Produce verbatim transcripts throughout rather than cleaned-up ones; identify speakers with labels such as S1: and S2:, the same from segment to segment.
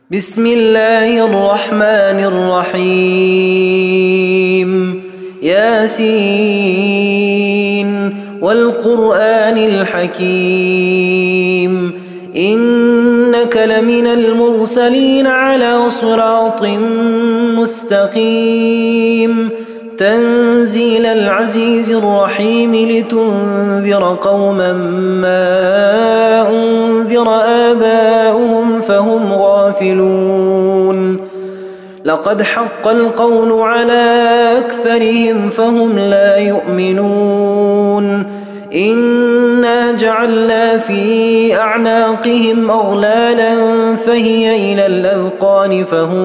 S1: بسم الله الرحمن الرحيم. ياسين والقرآن الحكيم إنك لمن المرسلين على صراط مستقيم تنزيل العزيز الرحيم لتنذر قوما ما أنذر آباؤهم فهم غافلون. لقد حق القول على أكثرهم فهم لا يؤمنون. إنا جعلنا في أعناقهم أغلالا فهي إلى الأذقان فهم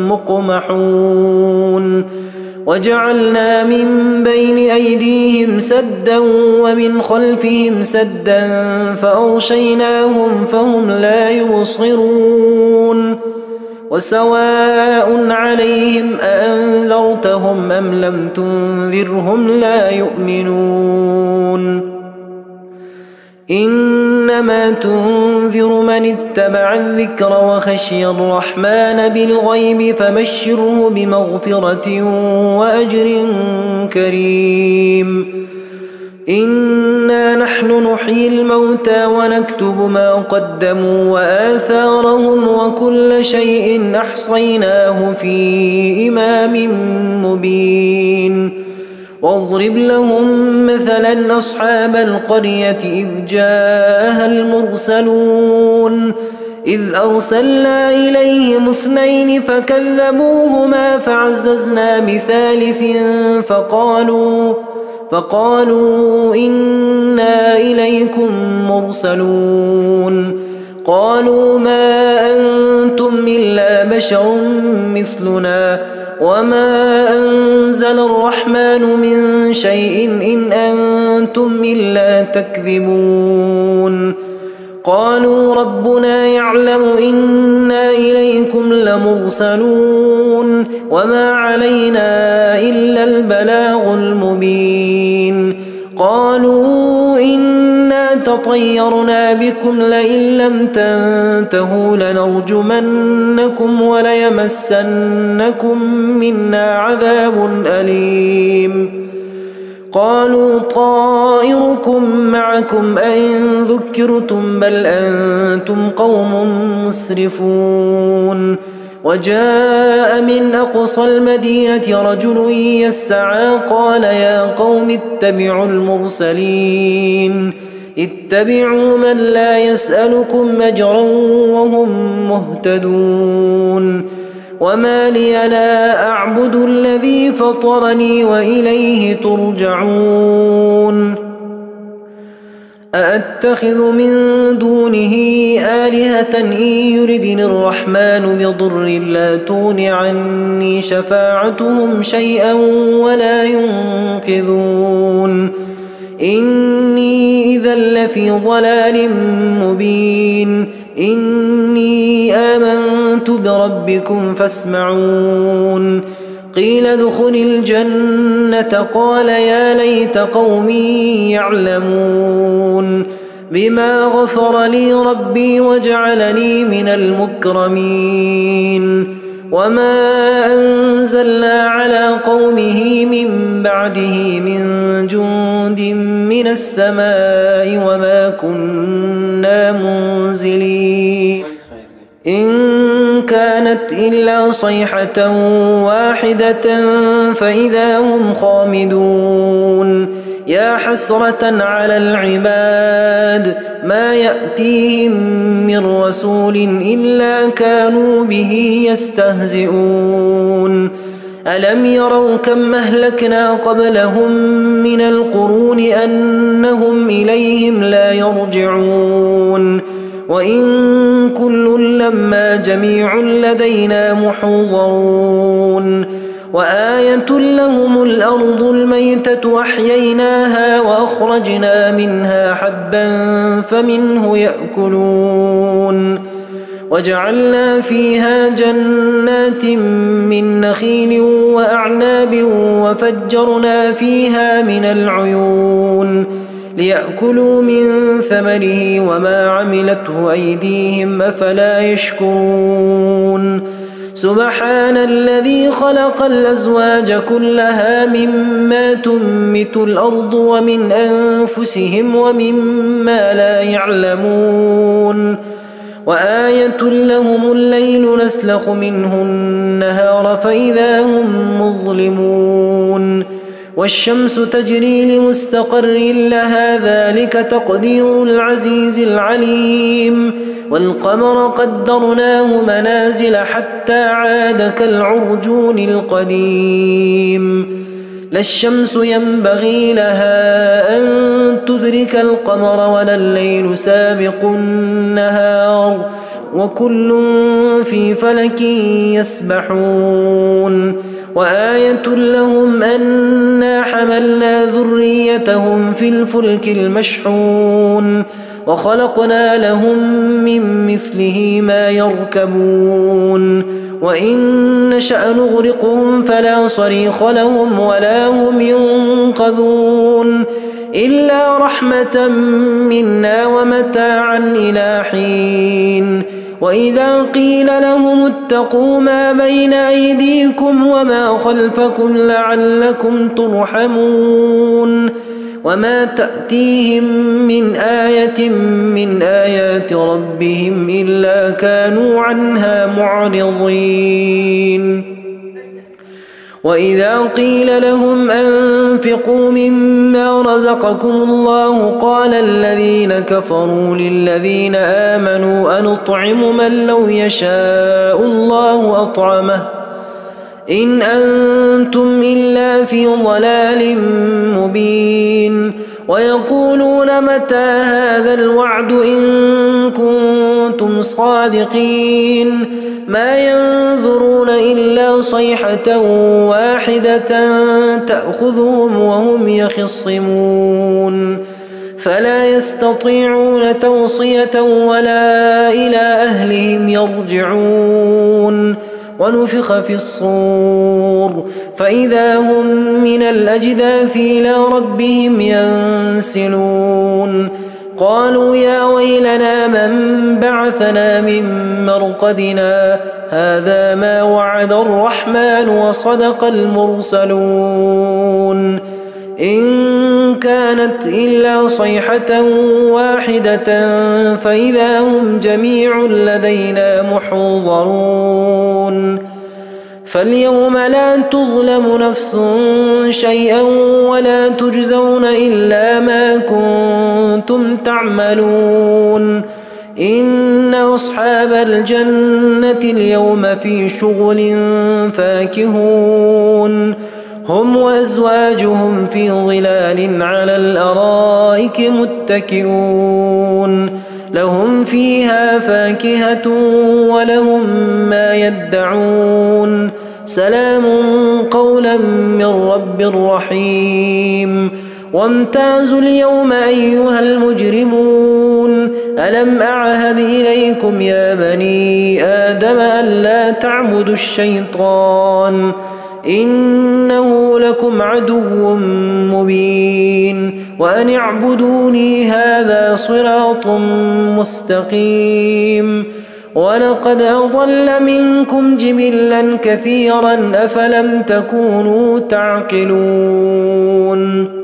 S1: مقمحون. وجعلنا من بين أيديهم سدا ومن خلفهم سدا فأغشيناهم فهم لا يبصرون. وسواء عليهم أأنذرتهم أم لم تنذرهم لا يؤمنون. إنما تنذر من اتبع الذكر وخشي الرحمن بالغيب فبشره بمغفرة وأجر كريم. إنا نحن نحيي الموتى ونكتب ما قدموا وآثارهم وكل شيء أحصيناه في إمام مبين. واضرب لهم مثلا أصحاب القرية إذ جاءها المرسلون إذ أرسلنا إليهم اثنين فكذبوهما فعززنا بثالث فقالوا فقالوا إنا إليكم مرسلون. قالوا ما أنتم إلا بشر مثلنا وما أنزل الرحمن من شيء إن أنتم إلا تكذبون. قالوا ربنا يعلم إنا إليكم لمرسلون وما علينا إلا البلاغ المبين. قالوا إنا تطيرنا بكم لئن لم تنتهوا لنرجمنكم وليمسنكم منا عذاب أليم. قالوا طائركم معكم أئن ذكرتم بل أنتم قوم مسرفون. وجاء من أقصى المدينة رجل يسعى قال يا قوم اتبعوا المرسلين اتبعوا من لا يسألكم أجرا وهم مهتدون. وما لي لا أعبد الذي فطرني وإليه ترجعون. أأتخذ من دونه آلهة إن يردني الرحمن بضر لا تغن عني شفاعتهم شيئا ولا ينقذون. إني إذا لفي ضلال مبين. إني آمنت بربكم فاسمعون. قيل ادخل الجنة قال يا ليت قومي يعلمون. بما غفر لي ربي وجعلني من المكرمين. وما أنزلنا على قومه من بعده من جند من السماء وما كنا منزلين. إن كانت إلا صيحة واحدة فإذا هم خامدون. يا حسرة على العباد ما يأتيهم من رسول إلا كانوا به يستهزئون. ألم يروا كم أهلكنا قبلهم من القرون أنهم إليهم لا يرجعون. وإن كل لما جميع لدينا محضرون. وآية لهم الأرض الميتة أحييناها وأخرجنا منها حبا فمنه يأكلون. وجعلنا فيها جنات من نخيل وأعناب وفجرنا فيها من العيون ليأكلوا من ثمره وما عملته أيديهم أفلا يشكرون سبحان الذي خلق الأزواج كلها مما تنبت الأرض ومن أنفسهم ومما لا يعلمون وآية لهم الليل نسلخ منه النهار فإذا هم مظلمون والشمس تجري لمستقر لها ذلك تقدير العزيز العليم والقمر قدرناه منازل حتى عاد كالعرجون القديم لا الشمس ينبغي لها أن تدرك القمر ولا الليل سابق النهار وكل في فلك يسبحون وآية لهم أنا حملنا ذريتهم في الفلك المشحون وخلقنا لهم من مثله ما يركبون وإن نشأ نغرقهم فلا صريخ لهم ولا هم ينقذون إلا رحمة منا ومتاعا إلى حين وإذا قيل لهم اتقوا ما بين أيديكم وما خلفكم لعلكم ترحمون وما تأتيهم من آية من آيات ربهم إلا كانوا عنها معرضين وإذا قيل لهم أنفقوا مما رزقكم الله قال الذين كفروا للذين آمنوا أنطعم من لو يشاء الله أطعمه إن أنتم إلا في ضلال مبين ويقولون متى هذا الوعد إن كنتم صادقين ما ينظرون إلا صيحة واحدة تأخذهم وهم يخصمون فلا يستطيعون توصية ولا إلى أهلهم يرجعون ونفخ في الصور فإذا هم من الأجداث إلى ربهم ينسلون قالوا يا ويلنا من بعثنا من مرقدنا هذا ما وعد الرحمن وصدق المرسلون إن كانت إلا صيحة واحدة فإذا هم جميع لدينا محضرون فاليوم لا تظلم نفس شيئا ولا تجزون إلا ما كنتم تعملون إن أصحاب الجنة اليوم في شغل فاكهون هم وأزواجهم في ظلال على الأرائك متكئون لهم فيها فاكهة ولهم ما يدعون سلام قولا من رب رحيم وامتازوا اليوم أيها المجرمون ألم أعهد إليكم يا بني آدم ألا تعبدوا الشيطان إنه لكم عدو مبين وأن اعبدوني هذا صراط مستقيم ولقد أضل منكم جبلا كثيرا أفلم تكونوا تعقلون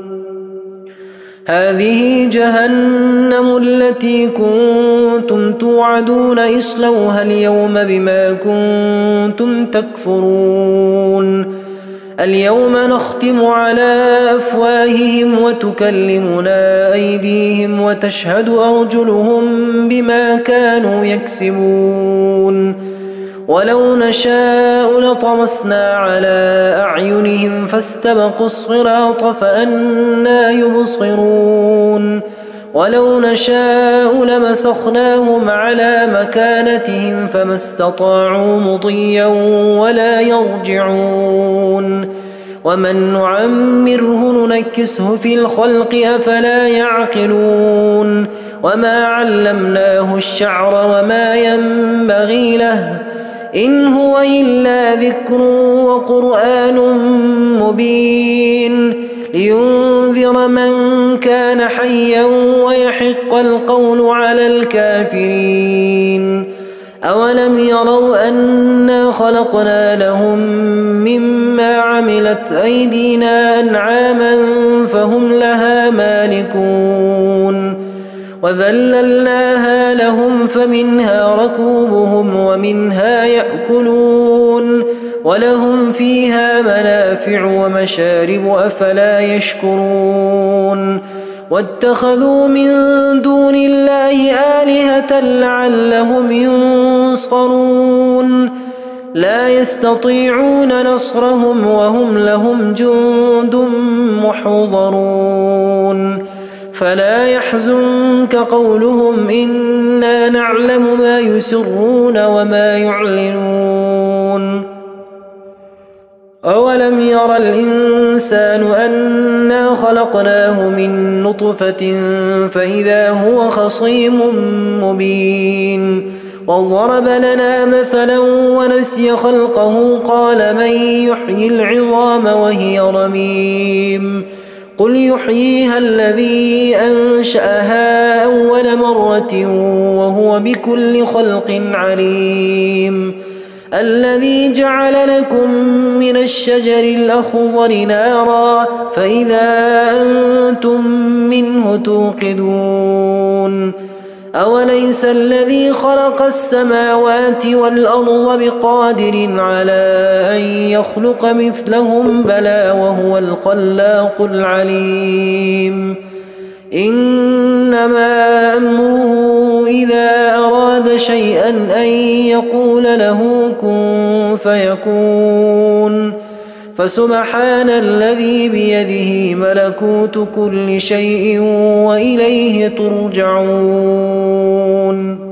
S1: هذه جهنم التي كنتم توعدون اصلوها اليوم بما كنتم تكفرون اليوم نختم على أفواههم وتكلمنا أيديهم وتشهد أرجلهم بما كانوا يكسبون ولو نشاء لطمسنا على أعينهم فاستبقوا الصراط فأنى يبصرون ولو نشاء لمسخناهم على مكانتهم فما استطاعوا مضيا ولا يرجعون ومن نعمره ننكسه في الخلق أفلا يعقلون وما علمناه الشعر وما ينبغي له إن هو إلا ذكر وقرآن مبين لينذر من كان حيا ويحق القول على الكافرين. أولم يروا أنا خلقنا لهم مما عملت أيدينا أنعاما فهم لها مالكون وذللناها لهم فمنها ركوبهم ومنها يأكلون ولهم فيها منافع ومشارب أفلا يشكرون. واتخذوا من دون الله آلهة لعلهم ينصرون لا يستطيعون نصرهم وهم لهم جند محضرون. فلا يحزنك قولهم إنا نعلم ما يسرون وما يعلنون. أولم ير الإنسان أنا خلقناه من نطفة فإذا هو خصيم مبين وضرب لنا مثلا ونسي خلقه قال من يحيي العظام وهي رميم قل يحييها الذي أنشأها أول مرة وهو بكل خلق عليم. الذي جعل لكم من الشجر الأخضر نارا فإذا أنتم منه توقدون. أوليس الذي خلق السماوات والأرض بقادر على أن يخلق مثلهم بلى وهو الخلاق العليم. إنما أمره إذا أراد شيئا أن يقول له كن فيكون. فسبحان الذي بيده ملكوت كل شيء وإليه ترجعون.